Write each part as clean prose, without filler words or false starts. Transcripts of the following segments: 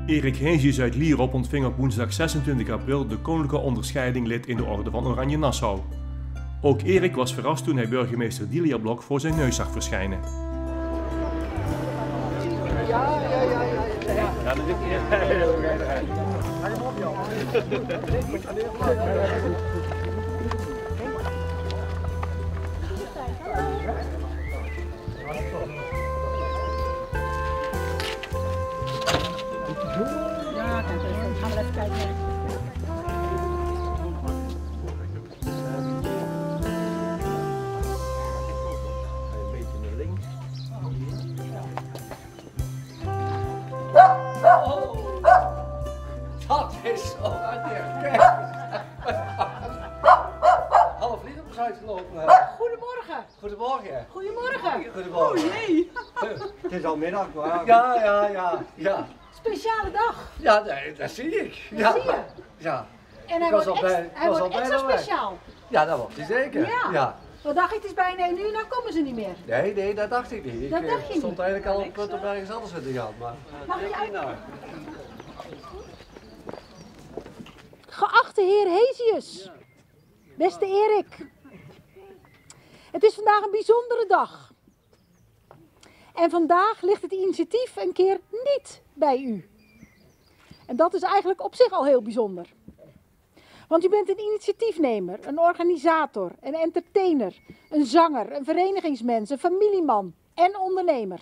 Erik Heesius uit Lierop ontving op woensdag 26 april de koninklijke onderscheiding lid in de Orde van Oranje Nassau. Ook Erik was verrast toen hij burgemeester Delia Blok voor zijn neus zag verschijnen. Dat is zo kijk. Half liter op uitgelopen. Goedemorgen. Goedemorgen. Goedemorgen. Goedemorgen. Oh jee. Het is al middag, maar... Ja. Speciale dag. Ja, nee, dat zie ik. Dat zie je. Ja. En hij wordt extra speciaal. Ja, dat wordt hij zeker. Ja. Wat dacht je, het is bijna 1 uur, nou komen ze niet meer. Nee, dat dacht ik niet. Dat dacht je Ik stond niet. eigenlijk al op het punt om ergens anders in te gaan, maar... Mag ik uit? Geachte heer Heesius. Beste Erik. Het is vandaag een bijzondere dag. En vandaag ligt het initiatief een keer niet bij u. En dat is eigenlijk op zich al heel bijzonder. Want u bent een initiatiefnemer, een organisator, een entertainer, een zanger, een verenigingsmens, een familieman en ondernemer.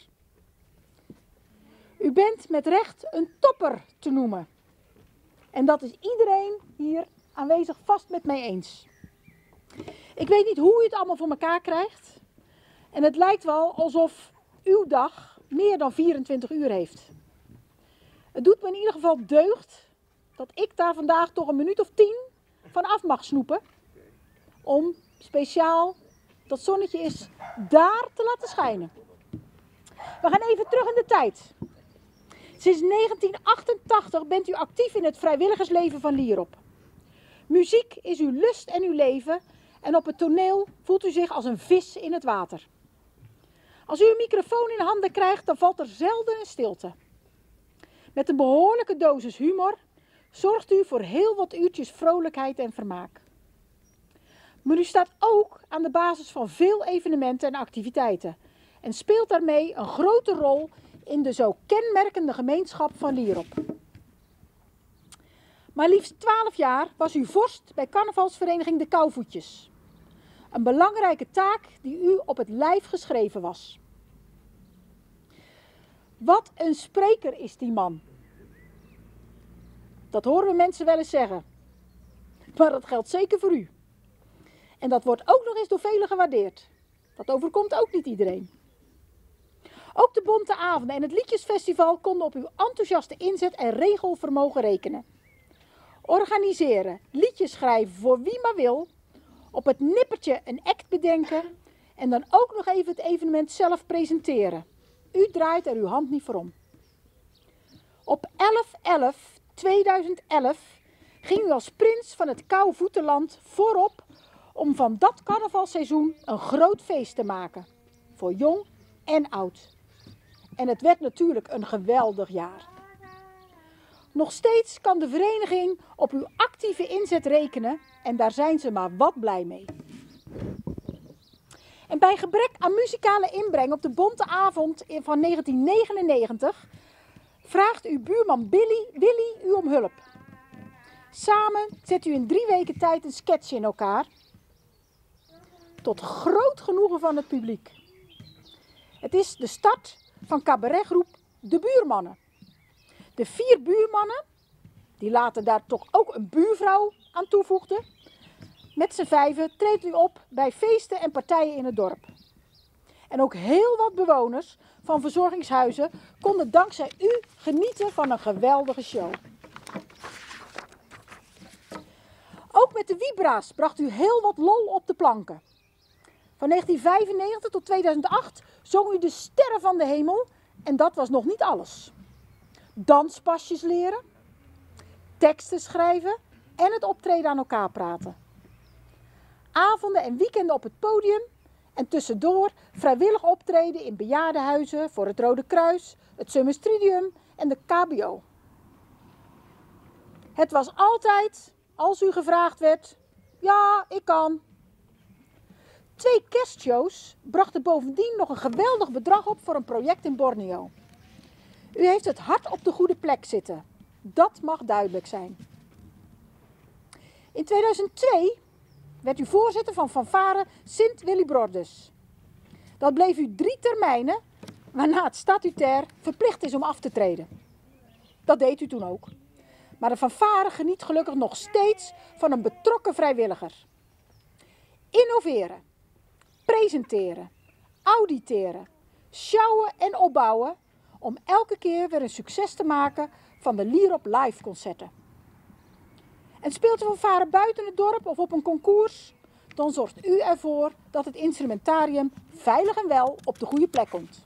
U bent met recht een topper te noemen. En dat is iedereen hier aanwezig vast met mij eens. Ik weet niet hoe u het allemaal voor elkaar krijgt. En het lijkt wel alsof uw dag meer dan 24 uur heeft. Het doet me in ieder geval deugd dat ik daar vandaag toch een minuut of 10 van af mag snoepen. Om speciaal, dat zonnetje is, daar te laten schijnen. We gaan even terug in de tijd. Sinds 1988 bent u actief in het vrijwilligersleven van Lierop. Muziek is uw lust en uw leven en op het toneel voelt u zich als een vis in het water. Als u een microfoon in handen krijgt, dan valt er zelden een stilte. Met een behoorlijke dosis humor zorgt u voor heel wat uurtjes vrolijkheid en vermaak. Maar u staat ook aan de basis van veel evenementen en activiteiten en speelt daarmee een grote rol in de zo kenmerkende gemeenschap van Lierop. Maar liefst 12 jaar was u vorst bij carnavalsvereniging De Kouvoetjes. Een belangrijke taak die u op het lijf geschreven was. Wat een spreker is die man. Dat horen we mensen wel eens zeggen. Maar dat geldt zeker voor u. En dat wordt ook nog eens door velen gewaardeerd. Dat overkomt ook niet iedereen. Ook de Bonte Avonden en het Liedjesfestival konden op uw enthousiaste inzet en regelvermogen rekenen. Organiseren, liedjes schrijven voor wie maar wil, op het nippertje een act bedenken en dan ook nog even het evenement zelf presenteren. U draait er uw hand niet voor om. Op 11/11/2011 ging u als prins van het Kouvoetenland voorop om van dat carnavalseizoen een groot feest te maken. Voor jong en oud. En het werd natuurlijk een geweldig jaar. Nog steeds kan de vereniging op uw actieve inzet rekenen en daar zijn ze maar wat blij mee. En bij gebrek aan muzikale inbreng op de Bonte Avond van 1999 vraagt uw buurman Willy u om hulp. Samen zet u in 3 weken tijd een sketch in elkaar. Tot groot genoegen van het publiek. Het is de start van cabaretgroep De Buurmannen. De 4 buurmannen, die later daar toch ook een buurvrouw aan toevoegden. Met z'n 5 treedt u op bij feesten en partijen in het dorp. En ook heel wat bewoners van verzorgingshuizen konden dankzij u genieten van een geweldige show. Ook met de Wibra's bracht u heel wat lol op de planken. Van 1995 tot 2008 zong u de sterren van de hemel en dat was nog niet alles. Danspasjes leren, teksten schrijven en het optreden aan elkaar praten. Avonden en weekenden op het podium en tussendoor vrijwillig optreden in bejaardenhuizen voor het Rode Kruis, het Summer Tridium en de KBO. Het was altijd, als u gevraagd werd, ja, ik kan. 2 kerstshows brachten bovendien nog een geweldig bedrag op voor een project in Borneo. U heeft het hart op de goede plek zitten. Dat mag duidelijk zijn. In 2002 werd u voorzitter van fanfare Sint Willibrordus. Dat bleef u 3 termijnen, waarna het statutair verplicht is om af te treden. Dat deed u toen ook. Maar de fanfare geniet gelukkig nog steeds van een betrokken vrijwilliger. Innoveren, presenteren, auditeren, sjouwen en opbouwen om elke keer weer een succes te maken van de Lierop Live concerten. En speelt de fanfare buiten het dorp of op een concours, dan zorgt u ervoor dat het instrumentarium veilig en wel op de goede plek komt.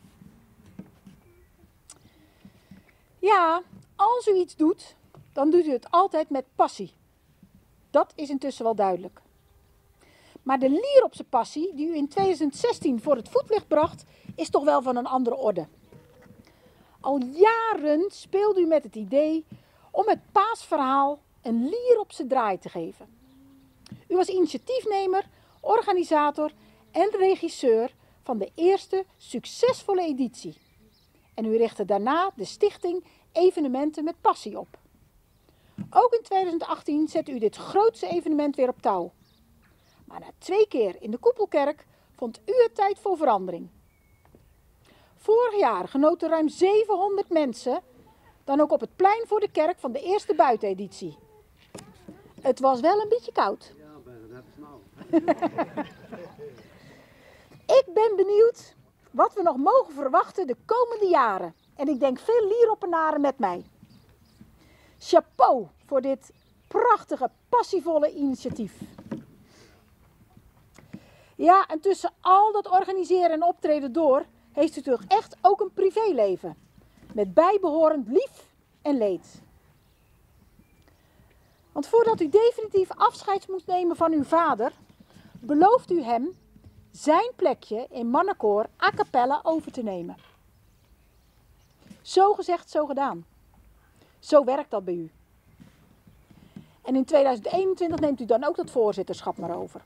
Ja, als u iets doet, dan doet u het altijd met passie. Dat is intussen wel duidelijk. Maar de Lieropse passie die u in 2016 voor het voetlicht bracht, is toch wel van een andere orde. Al jaren speelde u met het idee om het paasverhaal een Lieropse draai te geven. U was initiatiefnemer, organisator en regisseur van de eerste succesvolle editie. En u richtte daarna de stichting Evenementen met Passie op. Ook in 2018 zette u dit grootste evenement weer op touw. Maar na 2 keer in de Koepelkerk vond u het tijd voor verandering. Vorig jaar genoten ruim 700 mensen dan ook op het plein voor de kerk van de eerste buiteneditie. Het was wel een beetje koud. Ja, bijna net snel. Ik ben benieuwd wat we nog mogen verwachten de komende jaren. En ik denk veel Lieroppenaren met mij. Chapeau voor dit prachtige, passievolle initiatief. Ja, en tussen al dat organiseren en optreden door, heeft u toch echt ook een privéleven. Met bijbehorend lief en leed. Want voordat u definitief afscheid moet nemen van uw vader, belooft u hem zijn plekje in mannenkoor a cappella over te nemen. Zo gezegd, zo gedaan. Zo werkt dat bij u. En in 2021 neemt u dan ook dat voorzitterschap maar over.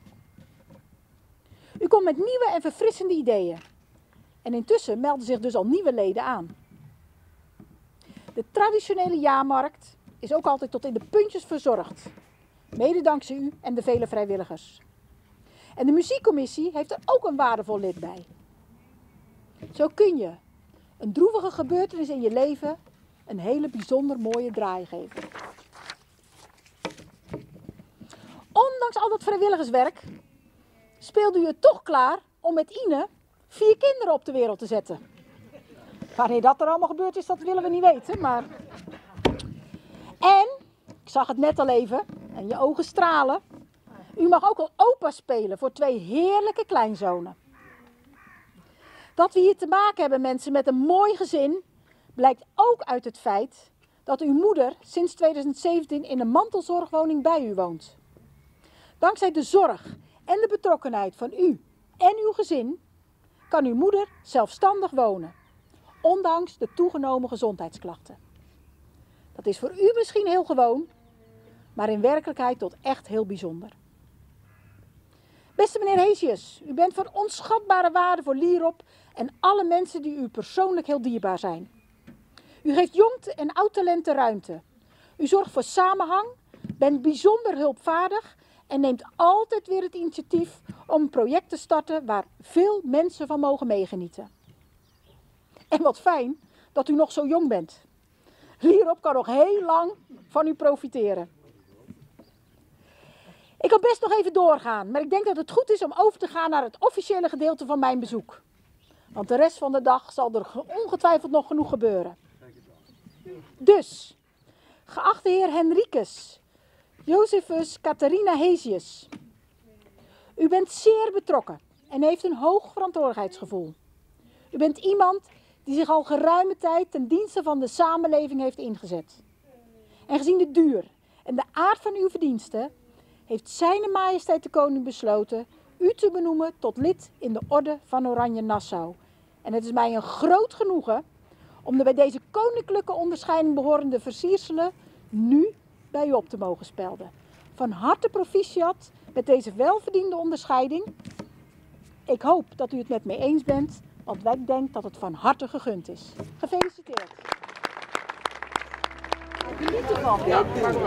U komt met nieuwe en verfrissende ideeën. En intussen melden zich dus al nieuwe leden aan. De traditionele jaarmarkt is ook altijd tot in de puntjes verzorgd. Mede dankzij u en de vele vrijwilligers. En de muziekcommissie heeft er ook een waardevol lid bij. Zo kun je een droevige gebeurtenis in je leven een hele bijzonder mooie draai geven. Ondanks al dat vrijwilligerswerk speelde u het toch klaar om met Ine 4 kinderen op de wereld te zetten. Wanneer dat er allemaal gebeurd is, dat willen we niet weten. Maar... En, ik zag het net al even, en je ogen stralen. U mag ook al opa spelen voor 2 heerlijke kleinzonen. Dat we hier te maken hebben, mensen, met een mooi gezin, blijkt ook uit het feit dat uw moeder sinds 2017 in een mantelzorgwoning bij u woont. Dankzij de zorg en de betrokkenheid van u en uw gezin kan uw moeder zelfstandig wonen, ondanks de toegenomen gezondheidsklachten. Dat is voor u misschien heel gewoon, maar in werkelijkheid tot echt heel bijzonder. Beste meneer Hesius, u bent van onschatbare waarde voor Lierop en alle mensen die u persoonlijk heel dierbaar zijn. U geeft jong en oud talent de ruimte. U zorgt voor samenhang, bent bijzonder hulpvaardig en neemt altijd weer het initiatief om een project te starten waar veel mensen van mogen meegenieten. En wat fijn dat u nog zo jong bent. Lierop kan nog heel lang van u profiteren. Ik kan best nog even doorgaan, maar ik denk dat het goed is om over te gaan naar het officiële gedeelte van mijn bezoek. Want de rest van de dag zal er ongetwijfeld nog genoeg gebeuren. Dus, geachte heer Henricus, Josephus Catharina Hesius. U bent zeer betrokken en heeft een hoog verantwoordelijkheidsgevoel. U bent iemand die zich al geruime tijd ten dienste van de samenleving heeft ingezet. En gezien de duur en de aard van uw verdiensten heeft Zijne Majesteit de Koning besloten u te benoemen tot lid in de Orde van Oranje Nassau. En het is mij een groot genoegen om de bij deze koninklijke onderscheiding behorende versierselen nu bij u op te mogen spelden. Van harte proficiat met deze welverdiende onderscheiding. Ik hoop dat u het met mij eens bent, want wij denken dat het van harte gegund is. Gefeliciteerd. Geniet ervan. Ja.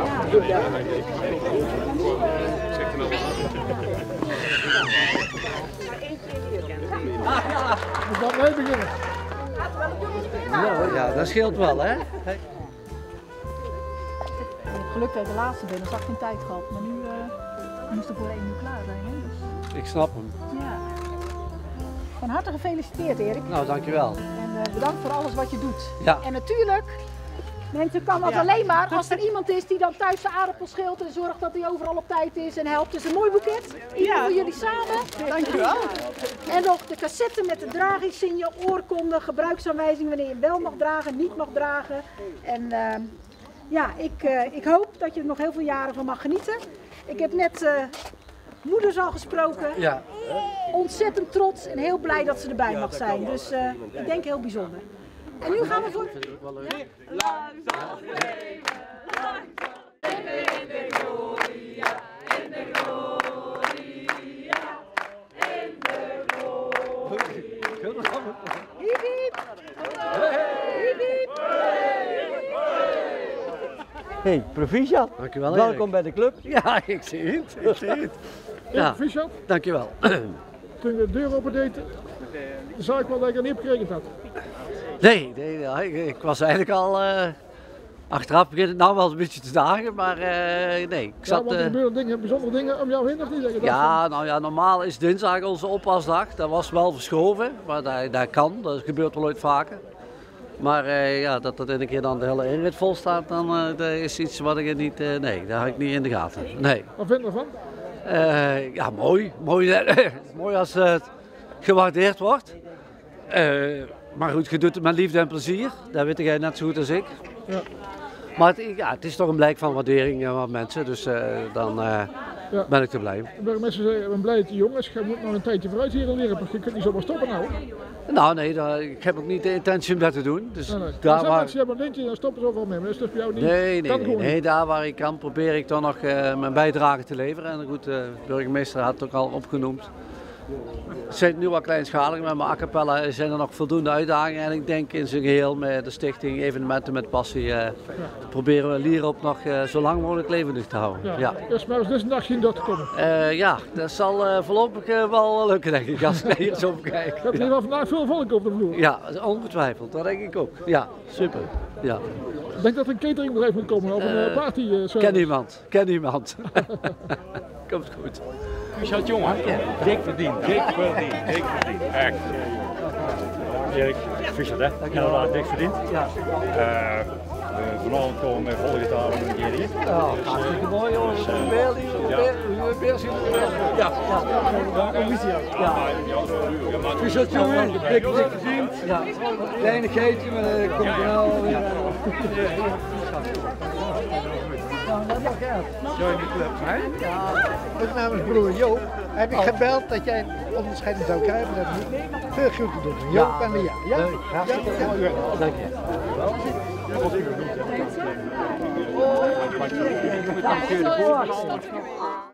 Moet dat mee beginnen? Nou ja, dat scheelt wel, hè? Geluk dat ik de laatste ben, dan had ik geen tijd gehad. Maar nu moest er voor 1 uur klaar zijn. Hè? Dus, Ik snap hem. ja. Van harte gefeliciteerd, Erik. Nou, dankjewel. En bedankt voor alles wat je doet. Ja. En natuurlijk, mensen kan dat alleen maar als er iemand is die dan thuis de aardappel schilt en zorgt dat hij overal op tijd is en helpt. Dus een mooi boeket. Ieder voor jullie samen. Dankjewel. En nog de cassette met de draaginsigne, oorkonde, gebruiksaanwijzing wanneer je hem wel mag dragen, niet mag dragen. En ja, ik hoop dat je er nog heel veel jaren van mag genieten. Ik heb net moeders al gesproken. Ja. Ontzettend trots en heel blij dat ze erbij mag zijn. Dus ik denk heel bijzonder. En nu gaan we voor... Hiep, hiep. Hiep, hiep. Hey, proficiat. Dankjewel, Welkom Erik. bij de club. Ja, ik zie het. Ik zie het. Ja, Proficiat, dankjewel. toen je de deur opendeed, zag ik wel dat ik er niet op gerekend had. Nee, ja, ik was eigenlijk al achteraf begint het nou wel een beetje te dagen, maar nee. Ik Ja, zat, want er gebeuren dingen, bijzondere dingen om jou heen of niet? Dat je dacht ja, nou ja, normaal is dinsdag onze oppasdag. Dat was wel verschoven, maar dat kan. Dat gebeurt wel ooit vaker. Maar ja, dat er een keer dan de hele inrit vol staat, dan dat is iets wat ik niet, nee, dat had ik niet in de gaten. Nee. Wat vind je ervan? Ja, mooi. Mooi als het gewaardeerd wordt. Maar goed, je doet het met liefde en plezier. Dat weet jij net zo goed als ik. Ja. Maar het is toch een blijk van waardering van mensen, dus dan ben ik er blij mee. De burgemeester zei, ik ben blij dat je jong is, je moet nog een tijdje vooruit hier leren, want je kunt niet zomaar stoppen nou. Nou nee, ik heb ook niet de intentie om dat te doen. Dus Nee, nee. daar Er zijn waar... mensen die hebben een lintje en dan stoppen ze overal mee, maar dat is dus bij jou niet. Kan gewoon Nee, niet. daar waar ik kan probeer ik dan nog mijn bijdrage te leveren. En goed, de burgemeester had het ook al opgenoemd. Het zijn nu wat kleinschalig, maar met a cappella zijn er nog voldoende uitdagingen. En ik denk in zijn geheel met de stichting Evenementen met Passie proberen we Lierop nog zo lang mogelijk levendig te houden. Ja. Ja. Dus maar als dit een dag zien dat te komen. Ja, dat zal voorlopig wel lukken denk ik als ik hier zo bekijk. Je hebt in ieder geval vandaag veel volk op de vloer. Ja, ongetwijfeld, dat denk ik ook. Ja, super. Ja. Ik denk dat er een cateringbedrijf moet komen of een party service. Ken iemand. Komt goed. Michel jongen, dik verdiend. Echt. Erik, Fischer hè? Inderdaad, dik verdiend. Ja. Vanavond komen we met volle gitaar en een keer hier. Ja, hartstikke mooi jongens. Proficiat jongen, dik verdiend. Ja. Kleinigheidje, maar dat komt er nou weer. Join the club, hè? Ja. Met namens broer Joop heb ik gebeld dat jij een onderscheiding zou krijgen. Dat moet veel groeten doen. Joop en Lia. Ja? Leuk, hartstikke mooi. Dank je.